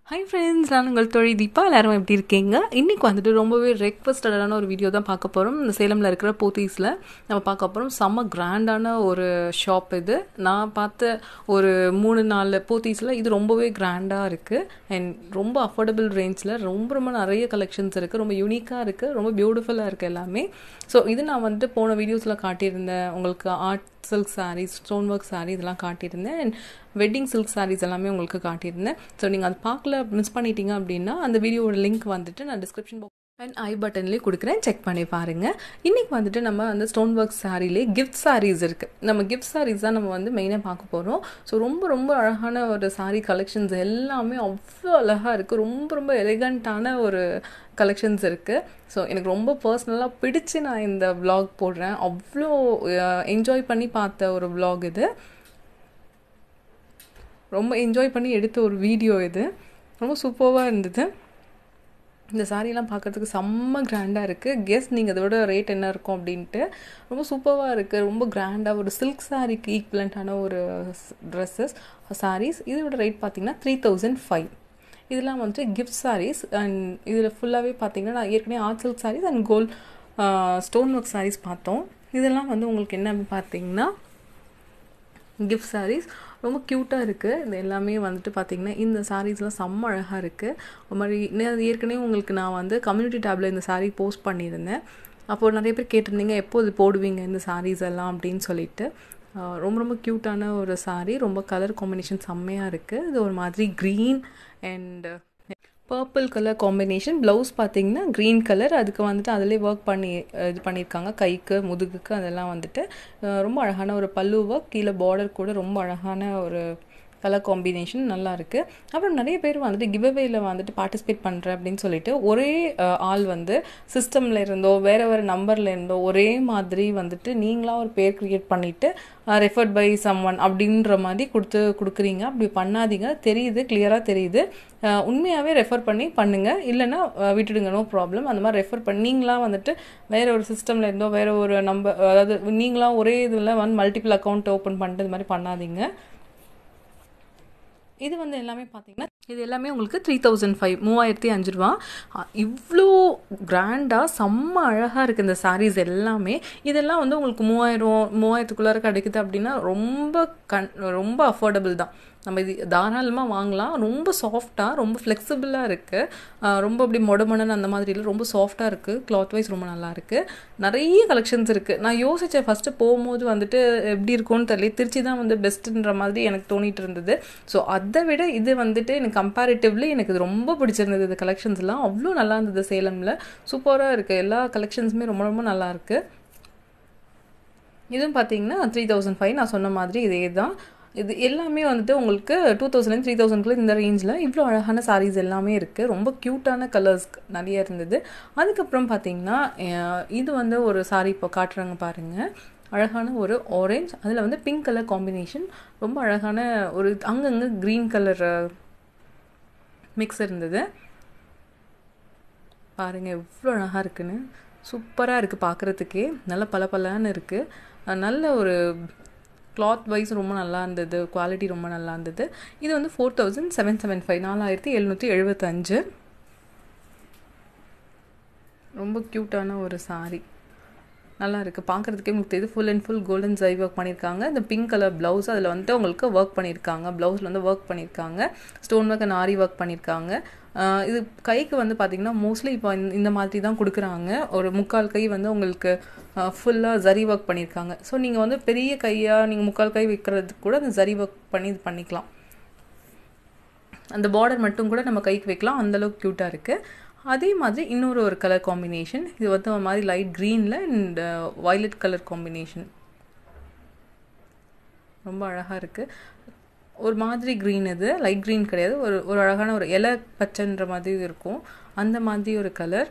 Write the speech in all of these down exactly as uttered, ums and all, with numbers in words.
Hi friends, நான் UngalThozhiDeepa. எல்லாரும் எப்படி இருக்கீங்க? இன்னைக்கு வந்துட்டு ரொம்பவே ரெக்வெஸ்டடான ஒரு வீடியோ தான் பார்க்க போறோம். இந்த சேலம்ல இருக்கிற போத்தீஸ்ல நம்ம பார்க்க போறோம். செம்ம கிராண்டான ஒரு ஷாப் இது. நான் பார்த்த ஒரு மூணு நாலு போத்தீஸ்ல இது ரொம்பவே கிராண்டா இருக்கு அண்ட் ரொம்ப அஃபோர்டபுள் ரேஞ்ச்ல ரொம்ப ரொம்ப நிறைய கலெக்ஷன்ஸ் இருக்கு. ரொம்ப யூனிக்கா இருக்கு. ரொம்ப பியூட்டிஃபுல்லா இருக்கு எல்லாமே. ஸோ இது நான் வந்துட்டு போன வீடியோஸ்ல காட்டியிருந்தேன். உங்களுக்கு art silk saris, stone work sari இதெல்லாம் காட்டியிருந்தேன் அண்ட் வெட்டிங் சில்க் சாரீஸ் எல்லாமே உங்களுக்கு காட்டியிருந்தேன். ஸோ நீங்கள் அது பார்க்கல மிஸ் பண்ணிட்டீங்க அப்படின்னா அந்த வீடியோட லிங்க் வந்துட்டு நான் டிஸ்கிரிப்ஷன் பாக்ஸ் அண்ட் ஐ பட்டன்லேயே கொடுக்குறேன், செக் பண்ணி பாருங்கள். இன்றைக்கி வந்துட்டு நம்ம அந்த ஸ்டோன் ஒர்க் சாரீலே கிஃப்ட் சாரீஸ் இருக்குது. நம்ம கிஃப்ட் சாரீஸ் தான் நம்ம வந்து மெயினாக பார்க்க போகிறோம். ஸோ ரொம்ப ரொம்ப அழகான ஒரு சாரீ கலெக்ஷன்ஸ் எல்லாமே அவ்வளோ அழகாக இருக்குது. ரொம்ப ரொம்ப எலிகண்ட்டான ஒரு கலெக்ஷன்ஸ் இருக்குது. ஸோ எனக்கு ரொம்ப பர்சனலாக பிடிச்சி நான் இந்த விலாக் போடுறேன். அவ்வளோ என்ஜாய் பண்ணி பார்த்த ஒரு விலாக் இது. ரொம்ப என்ஜாய் பண்ணி எடுத்த ஒரு வீடியோ இது. ரொம்ப சூப்பராக இருந்தது. இந்த சாரீலாம் பார்க்குறதுக்கு செம்ம கிராண்டாக இருக்குது. கெஸ் நீங்கள் அதோட ரேட் என்ன இருக்கும் அப்படின்ட்டு. ரொம்ப சூப்பராக இருக்குது. ரொம்ப கிராண்டாக ஒரு சில்க் சாரீக்கு ஈக்குவலண்ட்டான ஒரு ட்ரெஸ்ஸஸ் சாரீஸ். இதோட ரேட் பார்த்திங்கன்னா த்ரீ தௌசண்ட் ஃபைவ். இதெல்லாம் வந்துட்டு கிஃப்ட் சாரீஸ் அண்ட் இதில் ஃபுல்லாகவே பார்த்திங்கன்னா நான் ஏற்கனவே art silk saris and gold stone work saris பார்த்தோம். இதெல்லாம் வந்து உங்களுக்கு என்ன பார்த்திங்கன்னா கிஃப்ட் சாரீஸ். ரொம்ப க்யூட்டாக இருக்குது. இது எல்லாமே வந்துட்டு பார்த்திங்கன்னா இந்த சாரீஸ்லாம் செம்ம அழகாக இருக்குது. ஒரு மாதிரி ஏற்கனவே உங்களுக்கு நான் வந்து கம்யூனிட்டி டேப்பில் இந்த சாரீ போஸ்ட் பண்ணியிருந்தேன். அப்போது நிறைய பேர் கேட்டிருந்தீங்க எப்போ இது போடுவீங்க இந்த சாரீஸ் எல்லாம் அப்படின்னு சொல்லிட்டு. ரொம்ப ரொம்ப க்யூட்டான ஒரு சாரீ. ரொம்ப கலர் காம்பினேஷன் செம்மையாக இருக்குது. இது ஒரு மாதிரி green and purple colour combination. Blouse பார்த்திங்கன்னா க்ரீன் கலர். அதுக்கு வந்துட்டு அதிலே ஒர்க் பண்ணி இது பண்ணியிருக்காங்க. கைக்கு முதுகுக்கு அதெல்லாம் வந்துட்டு ரொம்ப அழகான ஒரு பல்லு ஒர்க். கீழே பார்டர் கூட ரொம்ப அழகான ஒரு கலர் காம்பினேஷன் நல்லா இருக்குது. அப்புறம் நிறைய பேர் வந்துட்டு கிவ்அவேல வந்துட்டு பார்ட்டிசிபேட் பண்ணுறேன் அப்படின்னு சொல்லிட்டு ஒரே ஆள் வந்து சிஸ்டமில் இருந்தோ வேறு வேறு நம்பரில் இருந்தோ ஒரே மாதிரி வந்துட்டு நீங்களாக ஒரு பேர் க்ரியேட் பண்ணிவிட்டு ரெஃபர்ட் பை சம் ஒன் அப்படின்ற மாதிரி கொடுத்து கொடுக்குறீங்க. அப்படி பண்ணாதீங்க. தெரியுது, கிளியராக தெரியுது. உண்மையாகவே ரெஃபர் பண்ணி பண்ணுங்கள். இல்லைன்னா விட்டுடுங்க, நோ ப்ராப்ளம். அந்த மாதிரி ரெஃபர் பண்ணி நீங்களாக வந்துட்டு வேறு ஒரு சிஸ்டமில் இருந்தோ வேறு ஒரு நம்பர், அதாவது நீங்களாக ஒரே இதில் வந்து மல்டிபிள் அக்கௌண்ட் ஓப்பன் பண்ணிட்டு இது மாதிரி பண்ணாதீங்க. இது வந்து எல்லாமே பார்த்தீங்கன்னா இது எல்லாமே உங்களுக்கு த்ரீ தௌசண்ட் ஃபைவ் மூவாயிரத்தி அஞ்சு ரூபா. இவ்வளோ கிராண்டாக செம்ம அழகாக இருக்குது இந்த சாரீஸ் எல்லாமே. இதெல்லாம் வந்து உங்களுக்கு மூவாயிரம் மூவாயிரத்துக்குள்ளார கிடைக்குது அப்படின்னா ரொம்ப கண் ரொம்ப அஃபோர்டபுள் தான். நம்ம இது தாராளமாக வாங்கலாம். ரொம்ப சாஃப்டாக ரொம்ப ஃப்ளெக்சிபிளாக இருக்குது. ரொம்ப அப்படி மொடமொடன்னு அந்த மாதிரி இல்லை, ரொம்ப சாஃப்டாக இருக்குது. கிளாத் வைஸ் ரொம்ப நல்லா இருக்குது. நிறைய கலெக்ஷன்ஸ் இருக்குது. நான் யோசித்தேன் ஃபஸ்ட்டு போகும்போது வந்துட்டு எப்படி இருக்கும்னு தெரியல. திருச்சி தான் வந்து பெஸ்ட்டுன்ற மாதிரி எனக்கு தோணிட்டு இருந்தது. ஸோ அதை விட இது வந்துட்டு எனக்கு கம்பேரிட்டிவ்லி எனக்கு இது ரொம்ப பிடிச்சிருந்தது. இந்த கலெக்ஷன்ஸ்லாம் அவ்வளோ நல்லா இருந்தது. சேலமில் சூப்பராக இருக்குது. எல்லா கலெக்ஷன்ஸுமே ரொம்ப ரொம்ப நல்லா இருக்குது. இதுவும் பார்த்தீங்கன்னா த்ரீ தௌசண்ட் ஃபைவ் நான் சொன்ன மாதிரி இதே தான். இது எல்லாமே வந்துட்டு உங்களுக்கு டூ தௌசண்ட் த்ரீ தௌசண்ட்குள்ளே இந்த ரேஞ்சில் இவ்வளோ அழகான சாரீஸ் எல்லாமே இருக்குது. ரொம்ப க்யூட்டான கலர்ஸ் நிறைய இருந்தது. அதுக்கப்புறம் பார்த்திங்கன்னா இது வந்து ஒரு சாரீ இப்போ காட்டுறாங்க பாருங்கள். அழகான ஒரு ஆரஞ்ச், அதில் வந்து பிங்க் கலர் காம்பினேஷன். ரொம்ப அழகான ஒரு அங்கங்கே க்ரீன் கலர் மிக்ஸ் இருந்தது. பாருங்கள் எவ்வளோ அழகாக இருக்குன்னு. சூப்பராக இருக்குது பார்க்குறதுக்கே. நல்ல பல பலன்னு இருக்குது. நல்ல ஒரு கிளாத் வைஸ் ரொம்ப நல்லா இருந்தது. குவாலிட்டி ரொம்ப நல்லா இருந்தது. இது வந்து four thousand seven seven five நாலாயிரத்தி எழுநூற்றி எழுபத்தஞ்சு. ரொம்ப க்யூட்டான ஒரு சாரீ. நல்லா இருக்குது பார்க்குறதுக்கே. உங்களுக்கு தெரியுது ஃபுல் அண்ட் ஃபுல் கோல்டன் ஜை ஒர்க் பண்ணியிருக்காங்க. இந்த பிங்க் கலர் ப்ளவுஸ் அதில் வந்துட்டு உங்களுக்கு ஒர்க் பண்ணியிருக்காங்க. ப்ளவுஸில் வந்து ஒர்க் பண்ணியிருக்காங்க. ஸ்டோன் ஒர்க் அண்ட் ஆரி ஒர்க் பண்ணியிருக்காங்க. இது கைக்கு வந்து பார்த்திங்கன்னா மோஸ்ட்லி இப்போ இந்த மாதிரி தான் கொடுக்குறாங்க. ஒரு முக்கால் கை வந்து உங்களுக்கு ஃபுல்லாக ஜரி ஒர்க் பண்ணியிருக்காங்க. ஸோ நீங்கள் வந்து பெரிய கையாக நீங்கள் முக்கால் கை வைக்கிறதுக்கு கூட அந்த ஜரி ஒர்க் பண்ணி இது பண்ணிக்கலாம். அந்த பார்டர் மட்டும் கூட நம்ம கைக்கு வைக்கலாம். அந்தளவுக்கு க்யூட்டாக இருக்குது. அதே மாதிரி இன்னொரு ஒரு கலர் காம்பினேஷன். இது வந்து ஒரு மாதிரி லைட் க்ரீனில் அண்ட் வயலட் கலர் காம்பினேஷன். ரொம்ப அழகாக இருக்குது. ஒரு மாதிரி க்ரீன், இது லைட் க்ரீன் கிடையாது. ஒரு ஒரு அழகான ஒரு இலை பச்சைன்ற மாதிரி இருக்கும். அந்த மாதிரி ஒரு கலர்.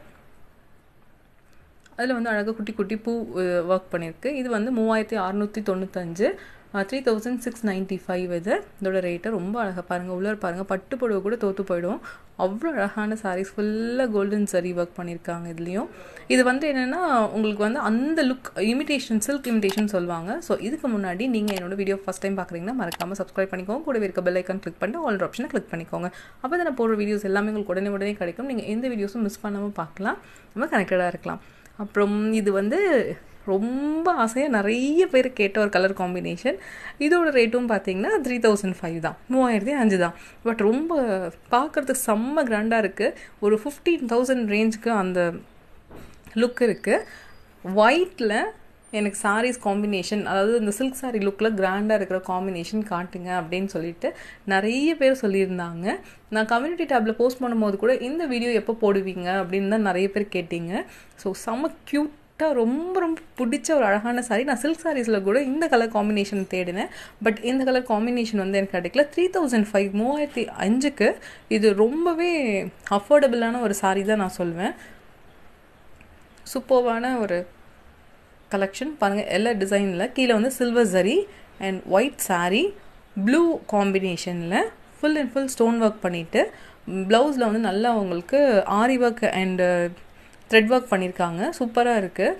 அதில் வந்து அழகாக குட்டி குட்டி பூ ஒர்க் பண்ணியிருக்கு. இது வந்து மூவாயிரத்தி அறநூற்றி தொண்ணூத்தஞ்சு. Three thousand six ninety five இது இதோட ரேட்டு. ரொம்ப அழகாக பாருங்கள், உள்ளே பாருங்கள், பட்டு புடவை கூட தோற்று போயிடும். அவ்வளோ அழகான சாரீஸ், ஃபுல்லாக கோல்டன் சரி ஒர்க் பண்ணியிருக்காங்க. இதுலேயும் இது வந்து என்னென்னா உங்களுக்கு வந்து அந்த லுக் இமிடேஷன், சில்க் இமிடேஷன் சொல்லுவாங்க. ஸோ இதுக்கு முன்னாடி நீங்கள் என்னோட வீடியோ ஃபஸ்ட் டைம் பார்க்குறீங்கன்னா மறக்காமல் சப்ஸ்கிரைப் பண்ணிக்கோங்க. கூடவே இருக்க பெல் ஐக்கான் கிளிக் பண்ணிட்டு ஆல் ஆப்ஷனை கிளிக் பண்ணிக்கோங்க. அப்போ தான் நான் போடுற வீடியோஸ் எல்லாமே உங்களுக்கு உடனே உடனே கிடைக்கும். நீங்கள் எந்த வீடியோஸும் மிஸ் பண்ணாமல் பார்க்கலாம், நம்ம கனெக்டடாக இருக்கலாம். அப்புறம் இது வந்து ரொம்ப ஆசையாக நிறைய பேர் கேட்ட ஒரு கலர் காம்பினேஷன். இதோட ரேட்டும் பார்த்தீங்கன்னா த்ரீ தௌசண்ட் ஃபைவ் தான், மூவாயிரத்தி அஞ்சு தான். பட் ரொம்ப பார்க்குறதுக்கு செம்ம கிராண்டாக இருக்குது. ஒரு ஃபிஃப்டீன் தௌசண்ட் ரேஞ்சுக்கு அந்த லுக் இருக்குது. ஒயிட்டில் எனக்கு சாரீஸ் காம்பினேஷன், அதாவது இந்த சில்க் சாரீ லுக்கில் கிராண்டாக இருக்கிற காம்பினேஷன் காட்டுங்க அப்படின்னு சொல்லிட்டு நிறைய பேர் சொல்லியிருந்தாங்க. நான் கம்யூனிட்டி டேப்பில் போஸ்ட் பண்ணும்போது கூட இந்த வீடியோ எப்போ போடுவீங்க அப்படின்னு தான் நிறைய பேர் கேட்டிங்க. ஸோ செம்ம க்யூட், ரொம்ப ரொம்ப பிடிச்ச ஒரு அழகான சாரீ. நான் சில்க் சாரீஸில் கூட இந்த கலர் காம்பினேஷன் தேடினேன், பட் இந்த கலர் காம்பினேஷன் வந்து எனக்கு கிடைக்கல. த்ரீ தௌசண்ட் ஃபைவ் மூவாயிரத்தி அஞ்சுக்கு இது ரொம்பவே அஃபோர்டபுளான ஒரு சாரீ தான் நான் சொல்வேன். சூப்பர்வான ஒரு கலெக்ஷன் பாருங்கள். எல்லா டிசைனில் கீழே வந்து சில்வர் ஜரி அண்ட் ஒயிட் சாரீ, ப்ளூ காம்பினேஷனில் full and full stone work பண்ணிவிட்டு ப்ளவுஸில் வந்து நல்லா உங்களுக்கு ஆரி ஒர்க் அண்டு த்ரெட் ஒர்க் பண்ணியிருக்காங்க. சூப்பராக இருக்குது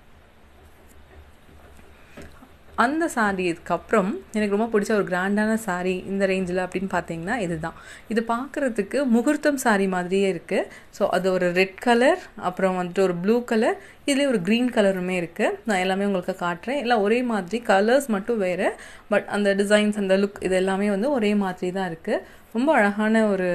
அந்த சாரீ. இதுக்கப்புறம் எனக்கு ரொம்ப பிடிச்ச ஒரு கிராண்டான சாரீ இந்த ரேஞ்சில் அப்படின்னு பார்த்தீங்கன்னா இதுதான். இது பார்க்குறதுக்கு முகூர்த்தம் சாரீ மாதிரியே இருக்குது. ஸோ அது ஒரு ரெட் கலர், அப்புறம் வந்துட்டு ஒரு ப்ளூ கலர், இதுலேயே ஒரு க்ரீன் கலருமே இருக்குது. நான் எல்லாமே உங்களுக்கு காட்டுறேன். எல்லாம் ஒரே மாதிரி, கலர்ஸ் மட்டும் வேறு, பட் அந்த டிசைன்ஸ், அந்த லுக், இது எல்லாமே வந்து ஒரே மாதிரி தான் இருக்குது. ரொம்ப அழகான ஒரு,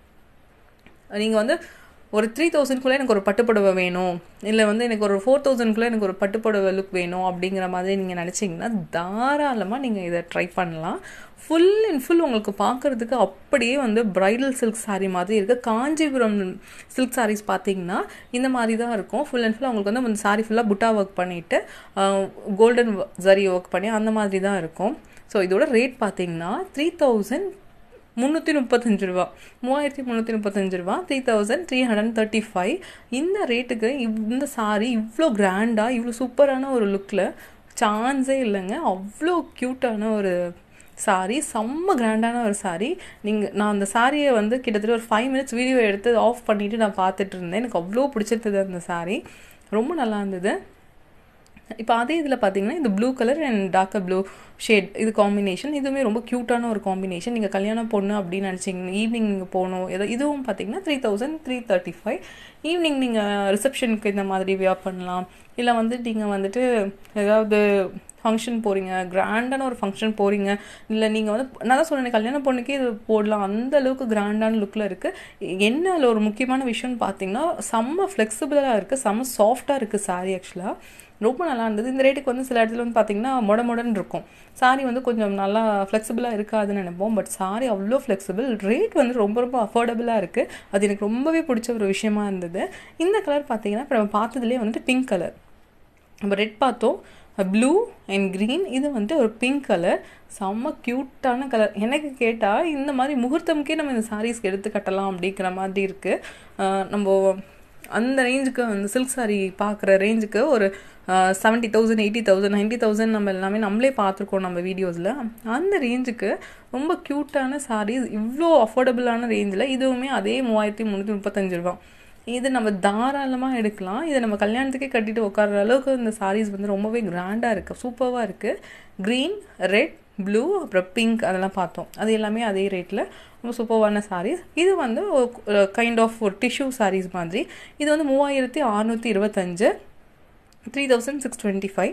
நீங்கள் வந்து ஒரு த்ரீ தௌசண்ட்குள்ளே எனக்கு ஒரு பட்டுப்புடவை வேணும், இல்லை வந்து எனக்கு ஒரு ஃபோர் தௌசண்ட்குள்ளே எனக்கு ஒரு பட்டுப்புடவை லுக் வேணும் அப்படிங்கிற மாதிரி நீங்கள் நினச்சிங்கன்னா தாராளமாக நீங்கள் இதை ட்ரை பண்ணலாம். ஃபுல் அண்ட் ஃபுல் உங்களுக்கு பார்க்குறதுக்கு அப்படியே வந்து ப்ரைடல் சில்க் சாரீ மாதிரி இருக்குது. காஞ்சிபுரம் சில்க் சாரீஸ் பார்த்தீங்கன்னா இந்த மாதிரி தான் இருக்கும். ஃபுல் அண்ட் ஃபுல் உங்களுக்கு வந்து அந்த சாரீ ஃபுல்லாக புட்டா ஒர்க் பண்ணிவிட்டு கோல்டன் ஜரி ஒர்க் பண்ணி அந்த மாதிரி தான் இருக்கும். ஸோ இதோட ரேட் பார்த்தீங்கன்னா த்ரீ தௌசண்ட் முந்நூற்றி முப்பத்தஞ்சு ரூபா, மூவாயிரத்தி முந்நூற்றி முப்பத்தஞ்சு ரூபா, three thousand three hundred thirty five. இந்த ரேட்டுக்கு இந்த சாரீ இவ்வளோ கிராண்டாக, இவ்வளோ சூப்பரான ஒரு லுக்கில் சான்ஸே இல்லைங்க. அவ்வளோ க்யூட்டான ஒரு சாரீ, செம்ம கிராண்டான ஒரு சாரீ. நீங்கள் நான் அந்த சாரியை வந்து கிட்டத்தட்ட ஒரு ஃபைவ் மினிட்ஸ் வீடியோ எடுத்து ஆஃப் பண்ணிவிட்டு நான் பார்த்துட்டு இருந்தேன். எனக்கு அவ்வளோ பிடிச்சிருந்தது அந்த சாரீ, ரொம்ப நல்லா இருந்தது. இப்போ அதே இதில் பார்த்தீங்கன்னா இந்த blue colour and darker blue shade, இது காம்பினேஷன், இதுவுமே ரொம்ப க்யூட்டான ஒரு காம்பினேஷன். நீங்கள் கல்யாணம் பொண்ணு அப்படின்னு நினச்சிங்கன்னா ஈவினிங் நீங்கள் போகணும், ஏதோ இதுவும் பார்த்தீங்கன்னா three thousand three thirty five evening நீங்கள் ரிசப்ஷனுக்கு இந்த மாதிரி வியர் பண்ணலாம். இல்லை வந்து நீங்கள் வந்துட்டு ஏதாவது ஃபங்க்ஷன் போகிறீங்க, கிராண்டான ஒரு ஃபங்க்ஷன் போகிறீங்க, இல்லை நீங்கள் வந்து நான் தான் சொன்னேன் கல்யாண பொண்ணுக்கே இது போடலாம், அந்த அளவுக்கு கிராண்டான லுக்கில் இருக்குது. என்ன அதில் ஒரு முக்கியமான விஷயம்னு பார்த்தீங்கன்னா செம்ம ஃப்ளெக்சிபிளாக இருக்குது, செம்ம சாஃப்டாக இருக்குது சாரீ. ஆக்சுவலாக ரொம்ப நல்லா இருந்தது. இந்த ரேட்டுக்கு வந்து சில இடத்துல வந்து பார்த்தீங்கன்னா மொட மொடன்னு இருக்கும் சாரீ, வந்து கொஞ்சம் நல்லா ஃப்ளெக்சிபிளாக இருக்காதுன்னு நினைப்போம். பட் சாரீ அவ்வளோ ஃப்ளெக்சிபிள், ரேட் வந்து ரொம்ப ரொம்ப அஃபோர்டபுளாக இருக்குது. அது எனக்கு ரொம்பவே பிடிச்ச ஒரு விஷயமா இருந்தது. இந்த கலர் பார்த்தீங்கன்னா இப்போ நம்ம பார்த்ததுலேயே வந்துட்டு பிங்க் கலர், நம்ம ரெட் பார்த்தோம், ப்ளூ அண்ட் க்ரீன், இது வந்து ஒரு பிங்க் கலர், செம்ம க்யூட்டான கலர். எனக்கு கேட்டால் இந்த மாதிரி முகூர்த்தமுக்கே நம்ம இந்த சாரீஸ்க்கு எடுத்து கட்டலாம் அப்படிங்கிற மாதிரி இருக்குது. நம்ம அந்த ரேஞ்சுக்கு அந்த சில்க் சாரீ பார்க்குற ரேஞ்சுக்கு ஒரு seventy thousand eighty thousand ninety thousand நம்ம எல்லாமே நம்மளே பார்த்துருக்கோம் நம்ம வீடியோஸில். அந்த ரேஞ்சுக்கு ரொம்ப க்யூட்டான சாரீஸ் இவ்வளோ அஃபோர்டபுளான ரேஞ்சில், இதுவுமே அதே மூவாயிரத்தி முந்நூற்றி முப்பத்தஞ்சு ரூபா. இது நம்ம தாராளமாக எடுக்கலாம். இதை நம்ம கல்யாணத்துக்கே கட்டிட்டு உட்கார்ற அளவுக்கு இந்த சாரீஸ் வந்து ரொம்பவே கிராண்டாக இருக்குது, சூப்பராக இருக்குது. க்ரீன், ரெட், ப்ளூ, அப்புறம் பிங்க் அதெல்லாம் பார்த்தோம். அது எல்லாமே அதே ரேட்டில் ரொம்ப சூப்பரான சாரீஸ். இது வந்து கைண்ட் ஆஃப் ஒரு டிஷ்யூ சாரீஸ் மாதிரி. இது வந்து மூவாயிரத்தி அறுநூற்றி இருபத்தஞ்சு, three thousand six twenty five.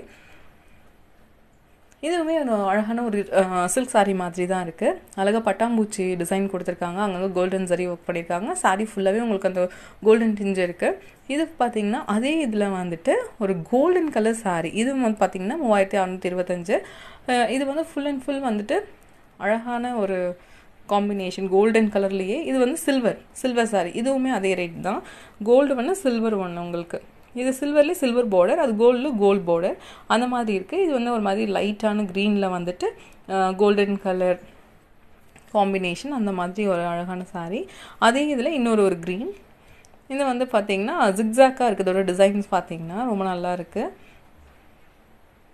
இதுவுமே ஒரு அழகான ஒரு சில்க் சாரீ மாதிரி தான் இருக்குது. அழகாக பட்டாம்பூச்சி டிசைன் கொடுத்துருக்காங்க, அங்கங்கே கோல்டன் சரி ஒர்க் பண்ணியிருக்காங்க. சாரீ ஃபுல்லாகவே உங்களுக்கு அந்த கோல்டன் டிஞ்சு இருக்குது. இது பார்த்திங்கன்னா அதே இதில் வந்துட்டு ஒரு கோல்டன் கலர் சாரீ, இது வந்து பார்த்திங்கன்னா மூவாயிரத்தி அறுநூற்றி இருபத்தஞ்சு. இது வந்து ஃபுல் அண்ட் ஃபுல் வந்துட்டு அழகான ஒரு காம்பினேஷன் கோல்டன் கலர்லேயே. இது வந்து சில்வர் சில்வர் சாரீ, இதுவுமே அதே ரேட் தான். கோல்டு ஒன்று, சில்வர் ஒன்று உங்களுக்கு. இது சில்வர்லேயே சில்வர் பார்டர், அது கோல்டு கோல்டு பார்டர் அந்த மாதிரி இருக்குது. இது வந்து ஒரு மாதிரி லைட்டான க்ரீனில் வந்துட்டு கோல்டன் கலர் காம்பினேஷன், அந்த மாதிரி ஒரு அழகான சாரீ. அதே இதில் இன்னொரு ஒரு க்ரீன், இது வந்து பார்த்திங்கன்னா ஜிக்ஸாக்காக இருக்குது. இதோட டிசைன்ஸ் பார்த்திங்கன்னா ரொம்ப நல்லா இருக்குது.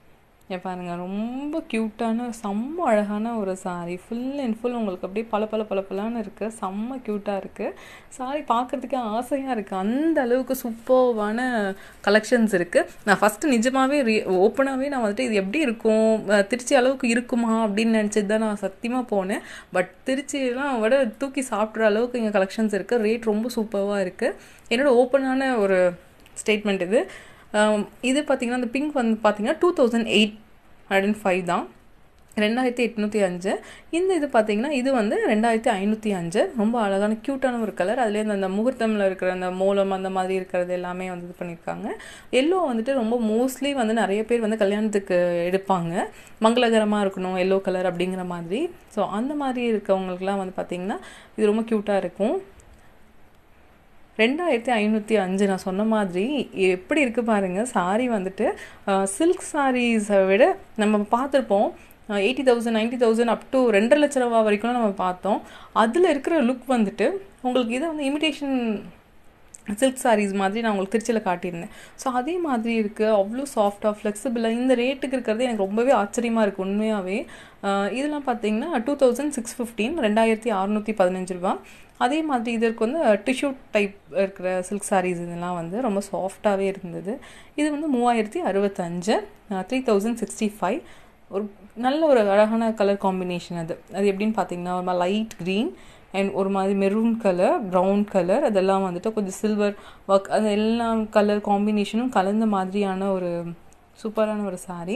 பாருங்கள் ரொம்ப க்யூட்டான செம்ம அழகான ஒரு சாரீ ஃபுல் அண்ட் ஃபுல் உங்களுக்கு அப்படியே பல பல பல பலான்னு இருக்குது செம்ம க்யூட்டாக இருக்குது சாரீ பார்க்குறதுக்கே ஆசையாக இருக்குது அந்த அளவுக்கு சூப்பர்வான கலெக்ஷன்ஸ் இருக்குது நான் ஃபஸ்ட்டு நிஜமாகவே ரீ ஓப்பனாகவே நான் வந்துட்டு இது எப்படி இருக்கும் திருச்சி அளவுக்கு இருக்குமா அப்படின்னு நினச்சிட்டு தான் நான் சத்தியமாக போனேன் பட் திருச்சியெல்லாம் விட தூக்கி சாப்பிட்ற அளவுக்கு இங்கே கலெக்ஷன்ஸ் இருக்குது ரேட் ரொம்ப சூப்பராக இருக்குது என்னோடய ஓப்பனான ஒரு ஸ்டேட்மெண்ட் இது இது பார்த்திங்கன்னா அந்த பிங்க் வந்து பார்த்திங்கன்னா two thousand eight hundred and five தான் ரெண்டாயிரத்தி எட்நூற்றி அஞ்சு இந்த இது பார்த்திங்கன்னா இது வந்து ரெண்டாயிரத்தி ஐநூற்றி அஞ்சு ரொம்ப அழகான க்யூட்டான ஒரு கலர் அதுலேயே அந்த முகூர்த்தமில் இருக்கிற அந்த மூலம் அந்த மாதிரி இருக்கிறது எல்லாமே வந்து இது பண்ணியிருக்காங்க எல்லோ வந்துட்டு ரொம்ப மோஸ்ட்லி வந்து நிறைய பேர் வந்து கல்யாணத்துக்கு எடுப்பாங்க மங்களகரமாக இருக்கணும் எல்லோ கலர் அப்படிங்கிற மாதிரி ஸோ அந்த மாதிரி இருக்கவங்களுக்குலாம் வந்து பார்த்திங்கன்னா இது ரொம்ப க்யூட்டாக இருக்கும் ரெண்டாயிரத்தி ஐநூற்றி அஞ்சு நான் சொன்ன மாதிரி எப்படி இருக்குது பாருங்கள் சாரீ வந்துட்டு சில்க் சாரீஸை விட நம்ம பார்த்துருப்போம் eighty thousand ninety thousand up to ரெண்டரை லட்ச ரூபா வரைக்கும் நம்ம பார்த்தோம் அதில் இருக்கிற லுக் வந்துட்டு உங்களுக்கு இதை வந்து இமிடேஷன் சில்க் சாரீஸ் மாதிரி நான் உங்களுக்கு திருச்சியில் காட்டியிருந்தேன் ஸோ அதே மாதிரி இருக்குது அவ்வளோ சாஃப்டாக ஃப்ளெக்சிபிளாக இந்த ரேட்டுக்கு இருக்கிறது எனக்கு ரொம்பவே ஆச்சரியமாக இருக்குது உண்மையாகவே இதெல்லாம் பார்த்தீங்கன்னா டூ தௌசண்ட் சிக்ஸ் ஃபிஃப்டீன் ரெண்டாயிரத்தி அறுநூற்றி பதினஞ்சு ரூபா அதே மாதிரி இதற்கு வந்து டிஷ்யூ டைப் இருக்கிற சில்க் சாரீஸ் இதெல்லாம் வந்து ரொம்ப சாஃப்டாகவே இருந்தது இது வந்து மூவாயிரத்தி அறுபத்தஞ்சு த்ரீ தௌசண்ட் சிக்ஸ்டி ஃபைவ் ஒரு நல்ல ஒரு அழகான கலர் காம்பினேஷன் அது அது எப்படின்னு பார்த்தீங்கன்னா ஒரு மாதிரி லைட் க்ரீன் அண்ட் ஒரு மாதிரி மெரூன் கலர் ப்ரௌன் கலர் அதெல்லாம் வந்துட்டு கொஞ்சம் சில்வர் ஒர்க் அது எல்லா கலர் காம்பினேஷனும் கலந்த மாதிரியான ஒரு சூப்பரான ஒரு சாரீ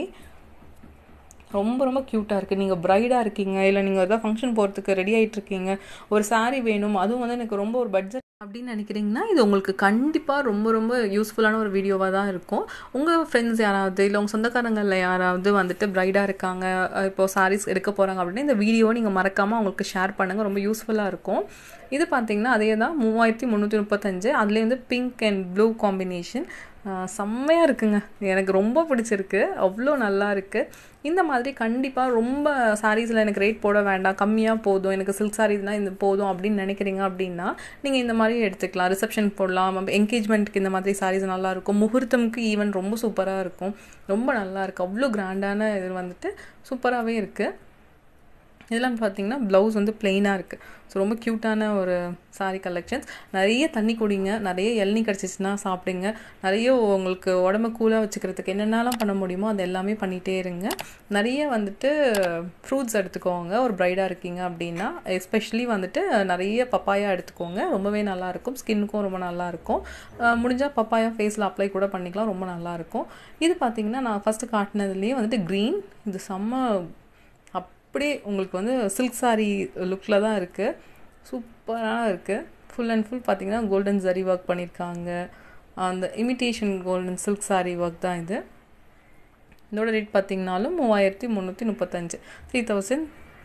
ரொம்ப ரொம்ப க்யூட்டாக இருக்குது நீங்கள் ப்ரைடாக இருக்கீங்க இல்லை நீங்கள் எதாவது ஃபங்க்ஷன் போகிறதுக்கு ரெடி ஆகிட்ருக்கீங்க ஒரு சாரீ வேணும் அதுவும் வந்து எனக்கு ரொம்ப ஒரு பட்ஜெட் அப்படின்னு நினைக்கிறீங்கன்னா இது உங்களுக்கு கண்டிப்பாக ரொம்ப ரொம்ப யூஸ்ஃபுல்லான ஒரு வீடியோவாக தான் இருக்கும் உங்கள் ஃப்ரெண்ட்ஸ் யாராவது இல்லை உங்கள் சொந்தக்காரங்களில் யாராவது வந்துட்டு ப்ரைடாக இருக்காங்க இப்போது சாரீஸ் எடுக்க போகிறாங்க அப்படின்னா இந்த வீடியோவை நீங்கள் மறக்காமல் அவங்களுக்கு ஷேர் பண்ணுங்கள் ரொம்ப யூஸ்ஃபுல்லாக இருக்கும் இது பார்த்திங்கன்னா அதே தான் மூவாயிரத்தி முந்நூற்றி முப்பத்தஞ்சு அதுலேயே வந்து பிங்க் அண்ட் ப்ளூ காம்பினேஷன் செம்மையாக இருக்குங்க எனக்கு ரொம்ப பிடிச்சிருக்கு அவ்வளோ நல்லா இருக்குது இந்த மாதிரி கண்டிப்பாக ரொம்ப சாரீஸில் எனக்கு ரேட் போட வேண்டாம் கம்மியாக போதும் எனக்கு சில்க் சாரீஸ்னால் இது போதும் அப்படின்னு நினைக்கிறீங்க அப்படின்னா நீங்கள் இந்த மாதிரி எடுத்துக்கலாம் ரிசப்ஷன் போடலாம் என்கேஜ்மெண்ட்டுக்கு இந்த மாதிரி சாரீஸ் நல்லாயிருக்கும் முகூர்த்தமுக்கு ஈவன் ரொம்ப சூப்பராக இருக்கும் ரொம்ப நல்லா இருக்குது அவ்வளோ கிராண்டான இது வந்துட்டு சூப்பராகவே இருக்குது இதெல்லாம் பார்த்திங்கன்னா ப்ளவுஸ் வந்து பிளெயினாக இருக்குது ஸோ ரொம்ப க்யூட்டான ஒரு சாரீ கலெக்ஷன்ஸ் நிறைய தண்ணி குடிங்க நிறைய இளநீ கிடச்சிச்சின்னா சாப்பிடுங்க நிறைய உங்களுக்கு உடம்பு கூலாக வச்சுக்கிறதுக்கு என்னென்னலாம் பண்ண முடியுமோ அது எல்லாமே பண்ணிகிட்டே இருங்க நிறைய வந்துட்டு ஃப்ரூட்ஸ் எடுத்துக்கோங்க ஒரு ப்ரைடாக இருக்கீங்க அப்படின்னா எஸ்பெஷலி வந்துட்டு நிறைய பப்பாயா எடுத்துக்கோங்க ரொம்பவே நல்லாயிருக்கும் ஸ்கின்னுக்கும் ரொம்ப நல்லாயிருக்கும் முடிஞ்சால் பப்பாயா ஃபேஸில் அப்ளை கூட பண்ணிக்கலாம் ரொம்ப நல்லாயிருக்கும் இது பார்த்திங்கன்னா நான் ஃபஸ்ட்டு காட்டினதுலேயே வந்துட்டு க்ரீன் இது செம்ம அப்படியே உங்களுக்கு வந்து சில்க் சாரீ லுக்கில் தான் இருக்குது சூப்பராக இருக்குது ஃபுல் அண்ட் ஃபுல் பார்த்திங்கன்னா கோல்டன் ஜரி ஒர்க் பண்ணியிருக்காங்க அந்த imitation golden silk sari work தான் இது இதோட ரேட் பார்த்திங்கனாலும் மூவாயிரத்தி முந்நூற்றி முப்பத்தஞ்சு three thousand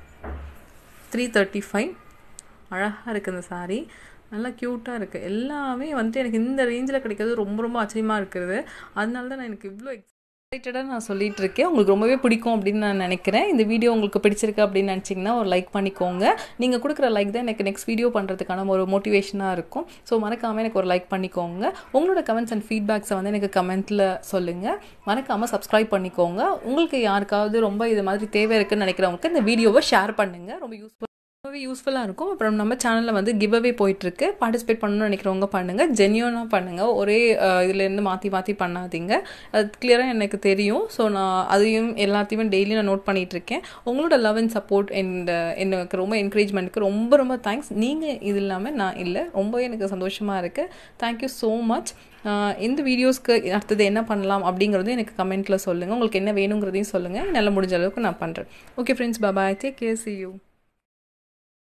three thirty five அழகாக இருக்குது இந்த சாரீ நல்லா க்யூட்டாக இருக்குது எல்லாமே வந்துட்டு எனக்கு இந்த ரேஞ்சில் கிடைக்கிறது ரொம்ப ரொம்ப ஆச்சரியமாக இருக்குது அதனால தான் நான் எனக்கு இவ்வளோ எக்ஸைட்டடாக நான் சொல்லிகிட்டு இருக்கேன் உங்களுக்கு ரொம்பவே பிடிக்கும் அப்படின்னு நான் நினைக்கிறேன் இந்த வீடியோ உங்களுக்கு பிடிச்சிருக்கு அப்படின்னு நினச்சிங்கன்னா ஒரு லைக் பண்ணிக்கோங்க நீங்கள் கொடுக்குற லைக் தான் எனக்கு நெக்ஸ்ட் வீடியோ பண்ணுறதுக்கான ஒரு மோட்டிவேஷனாக இருக்கும் ஸோ மறக்காமல் எனக்கு ஒரு லைக் பண்ணிக்கோங்க உங்களோட கமெண்ட்ஸ் அண்ட் ஃபீட்பேக்ஸை வந்து எனக்கு கமெண்ட்டில் சொல்லுங்கள் மறக்காமல் சப்ஸ்கிரைப் பண்ணிக்கோங்க உங்களுக்கு யாருக்காவது ரொம்ப இது மாதிரி தேவை இருக்குன்னு நினைக்கிறவங்களுக்கு இந்த வீடியோவை ஷேர் பண்ணுங்கள் ரொம்ப யூஸ்ஃபுல் ரொம்பவே யூஸ்ஃபுல்லாக இருக்கும் அப்புறம் நம்ம சேனலில் வந்து கிவ் அவே போயிட்டுருக்கு பார்ட்டிசிபேட் பண்ணணும்னு நினைக்கிறவங்க பண்ணுங்கள் ஜென்யூனாக பண்ணுங்கள் ஒரே இதுலேருந்து மாற்றி மாற்றி பண்ணாதீங்க அது கிளியராக எனக்கு தெரியும் ஸோ நான் அதையும் எல்லாத்தையுமே டெய்லி நான் நோட் பண்ணிகிட்ருக்கேன் உங்களோட லவ் அண்ட் சப்போர்ட் அண்ட் எனக்கு ரொம்ப என்கரேஜ்மெண்ட்டுக்கு ரொம்ப ரொம்ப தேங்க்ஸ் நீங்கள் இது இல்லாமல் நான் இல்லை ரொம்பவே எனக்கு சந்தோஷமாக இருக்குது தேங்க்யூ ஸோ மச் இந்த வீடியோஸ்க்கு அடுத்தது என்ன பண்ணலாம் அப்படிங்கிறதும் எனக்கு கமெண்ட்டில் சொல்லுங்கள் உங்களுக்கு என்ன வேணுங்கிறதையும் சொல்லுங்கள் நல்லா முடிஞ்ச அளவுக்கு நான் பண்ணுறேன் okay friends bye take care see you